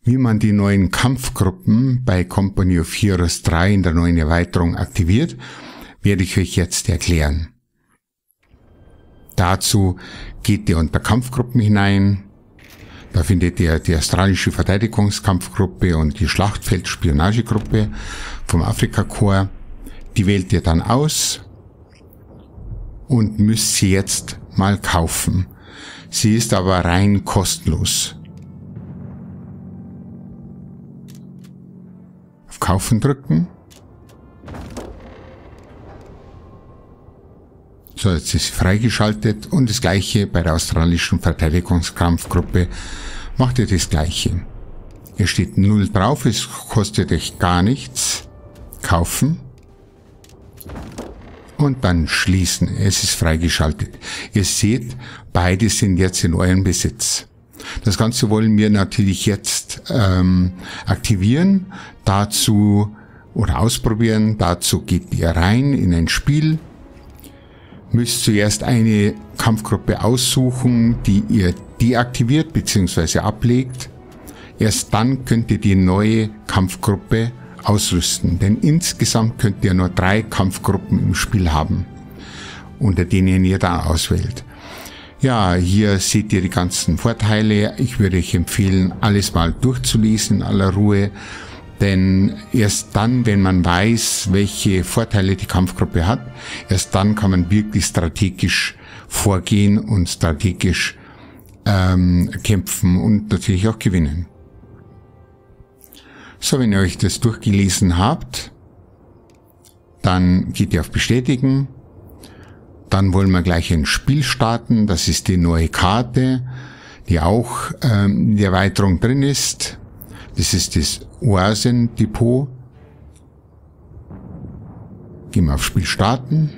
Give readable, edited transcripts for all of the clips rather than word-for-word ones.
Wie man die neuen Kampfgruppen bei Company of Heroes 3 in der neuen Erweiterung aktiviert, werde ich euch jetzt erklären. Dazu geht ihr unter Kampfgruppen hinein. Da findet ihr die australische Verteidigungskampfgruppe und die Schlachtfeld-Spionagegruppe vom Afrika-Korps. Die wählt ihr dann aus und müsst sie jetzt mal kaufen. Sie ist aber rein kostenlos. Auf Kaufen drücken. So, jetzt ist sie freigeschaltet und das gleiche bei der australischen Verteidigungskampfgruppe macht ihr das gleiche. Hier steht 0 drauf, es kostet euch gar nichts. Kaufen. Und dann schließen. Es ist freigeschaltet. Ihr seht, beide sind jetzt in eurem Besitz. Das Ganze wollen wir natürlich jetzt aktivieren. Dazu oder ausprobieren. Dazu geht ihr rein in ein Spiel. Müsst zuerst eine Kampfgruppe aussuchen, die ihr deaktiviert bzw. ablegt. Erst dann könnt ihr die neue Kampfgruppe ausrüsten, denn insgesamt könnt ihr nur 3 Kampfgruppen im Spiel haben, unter denen ihr da auswählt. Ja, hier seht ihr die ganzen Vorteile. Ich würde euch empfehlen, alles mal durchzulesen in aller Ruhe, denn erst dann, wenn man weiß, welche Vorteile die Kampfgruppe hat, erst dann kann man wirklich strategisch vorgehen und strategisch kämpfen und natürlich auch gewinnen. So, wenn ihr euch das durchgelesen habt, dann geht ihr auf Bestätigen. Dann wollen wir gleich ein Spiel starten. Das ist die neue Karte, die auch in der Erweiterung drin ist. Das ist das Oasendepot. Gehen wir auf Spiel starten.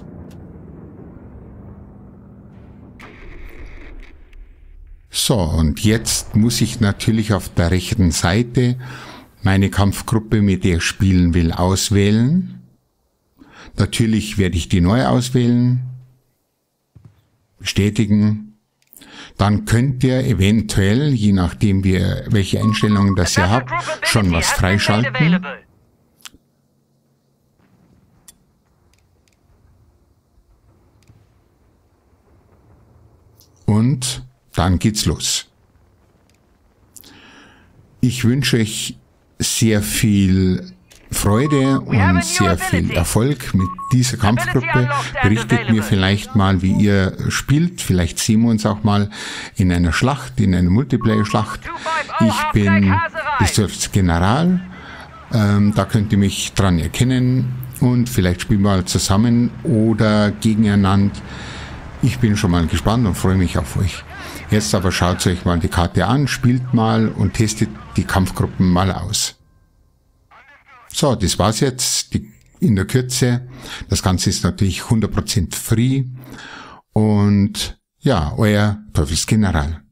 So, und jetzt muss ich natürlich auf der rechten Seite meine Kampfgruppe, mit der ich spielen will, auswählen. Natürlich werde ich die neu auswählen. Bestätigen. Dann könnt ihr eventuell, je nachdem welche Einstellungen das ihr habt, schon was freischalten. Und dann geht's los. Ich wünsche euch sehr viel Freude und sehr viel Erfolg mit dieser Kampfgruppe. Berichtet mir vielleicht mal, wie ihr spielt. Vielleicht sehen wir uns auch mal in einer Schlacht, in einer Multiplayer-Schlacht. Ich bin des General. Da könnt ihr mich dran erkennen und vielleicht spielen wir mal zusammen oder gegeneinander. Ich bin schon mal gespannt und freue mich auf euch. Jetzt aber schaut euch mal die Karte an, spielt mal und testet die Kampfgruppen mal aus. So, das war's jetzt in der Kürze. Das Ganze ist natürlich 100% free. Und ja, euer Teufelsgeneral.